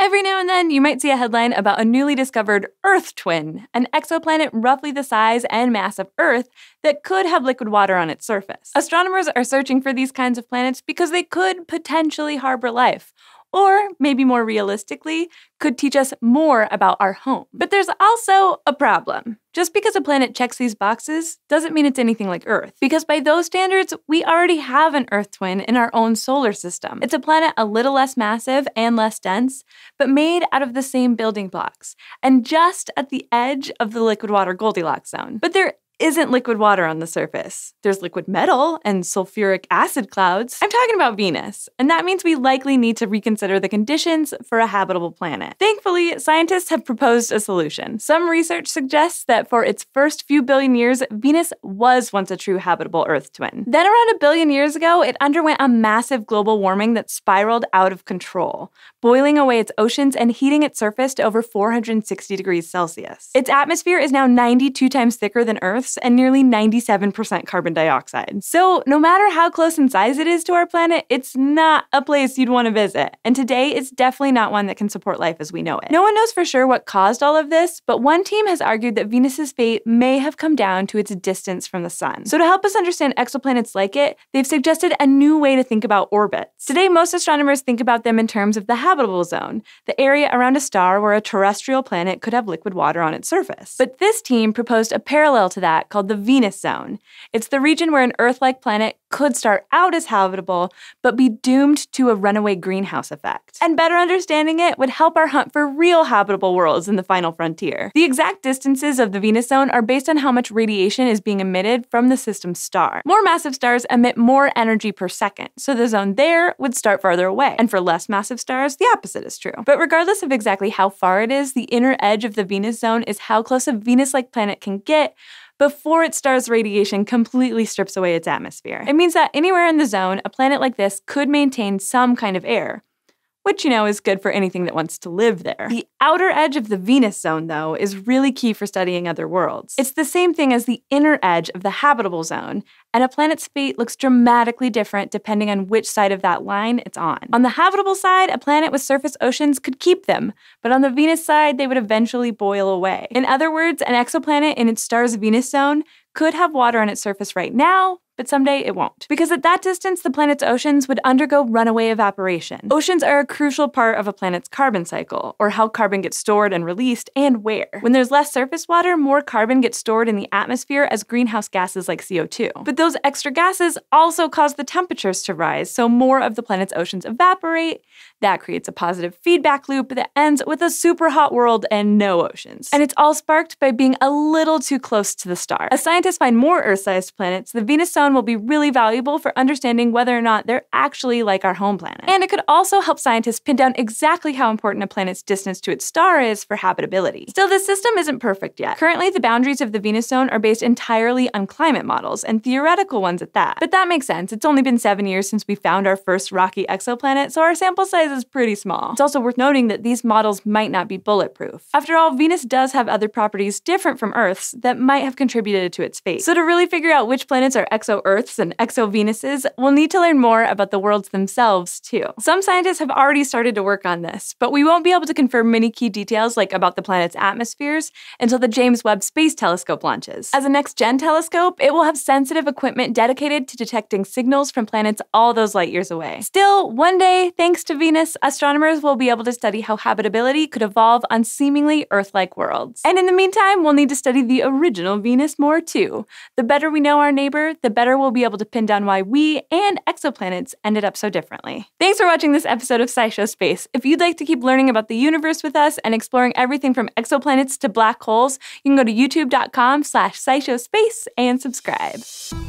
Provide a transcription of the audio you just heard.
Every now and then, you might see a headline about a newly discovered Earth twin, an exoplanet roughly the size and mass of Earth that could have liquid water on its surface. Astronomers are searching for these kinds of planets because they could potentially harbor life, or maybe more realistically, could teach us more about our home. But there's also a problem. Just because a planet checks these boxes doesn't mean it's anything like Earth, because by those standards, we already have an Earth twin in our own solar system. It's a planet a little less massive and less dense, but made out of the same building blocks, and just at the edge of the liquid water Goldilocks zone. But there isn't liquid water on the surface. There's liquid metal and sulfuric acid clouds. I'm talking about Venus, and that means we likely need to reconsider the conditions for a habitable planet. Thankfully, scientists have proposed a solution. Some research suggests that for its first few billion years, Venus was once a true habitable Earth twin. Then around a billion years ago, it underwent a massive global warming that spiraled out of control, boiling away its oceans and heating its surface to over 460 degrees Celsius. Its atmosphere is now 92 times thicker than Earth's and nearly 97% carbon dioxide. So no matter how close in size it is to our planet, it's not a place you'd want to visit. And today, it's definitely not one that can support life as we know it. No one knows for sure what caused all of this, but one team has argued that Venus's fate may have come down to its distance from the sun. So to help us understand exoplanets like it, they've suggested a new way to think about orbits. Today, most astronomers think about them in terms of the habitable zone, the area around a star where a terrestrial planet could have liquid water on its surface. But this team proposed a parallel to that called the Venus zone. It's the region where an Earth-like planet could start out as habitable, but be doomed to a runaway greenhouse effect. And better understanding it would help our hunt for real habitable worlds in the final frontier. The exact distances of the Venus zone are based on how much radiation is being emitted from the system's star. More massive stars emit more energy per second, so the zone there would start farther away. And for less massive stars, the opposite is true. But regardless of exactly how far it is, the inner edge of the Venus zone is how close a Venus-like planet can get before its star's radiation completely strips away its atmosphere. It means that anywhere in the zone, a planet like this could maintain some kind of air, which, is good for anything that wants to live there. The outer edge of the Venus zone, though, is really key for studying other worlds. It's the same thing as the inner edge of the habitable zone, and a planet's fate looks dramatically different depending on which side of that line it's on. On the habitable side, a planet with surface oceans could keep them, but on the Venus side, they would eventually boil away. In other words, an exoplanet in its star's Venus zone could have water on its surface right now, but someday it won't. Because at that distance, the planet's oceans would undergo runaway evaporation. Oceans are a crucial part of a planet's carbon cycle, or how carbon gets stored and released, and where. When there's less surface water, more carbon gets stored in the atmosphere as greenhouse gases like CO2. But those extra gases also cause the temperatures to rise, so more of the planet's oceans evaporate. That creates a positive feedback loop that ends with a super hot world and no oceans. And it's all sparked by being a little too close to the star. As scientists find more Earth-sized planets, the Venus zone will be really valuable for understanding whether or not they're actually like our home planet. And it could also help scientists pin down exactly how important a planet's distance to its star is for habitability. Still, this system isn't perfect yet. Currently, the boundaries of the Venus zone are based entirely on climate models, and theoretical ones at that. But that makes sense. It's only been 7 years since we found our first rocky exoplanet, so our sample size is pretty small. It's also worth noting that these models might not be bulletproof. After all, Venus does have other properties different from Earth's that might have contributed to its fate. So to really figure out which planets are exo-Earths and exo-Venuses, we'll need to learn more about the worlds themselves, too. Some scientists have already started to work on this, but we won't be able to confirm many key details like about the planet's atmospheres until the James Webb Space Telescope launches. As a next-gen telescope, it will have sensitive equipment dedicated to detecting signals from planets all those light years away. Still, one day, thanks to Venus, astronomers will be able to study how habitability could evolve on seemingly Earth-like worlds. And in the meantime, we'll need to study the original Venus more, too. The better we know our neighbor, the better we'll be able to pin down why we and exoplanets ended up so differently. Thanks for watching this episode of SciShow Space. If you'd like to keep learning about the universe with us and exploring everything from exoplanets to black holes, you can go to youtube.com/SciShowSpace and subscribe.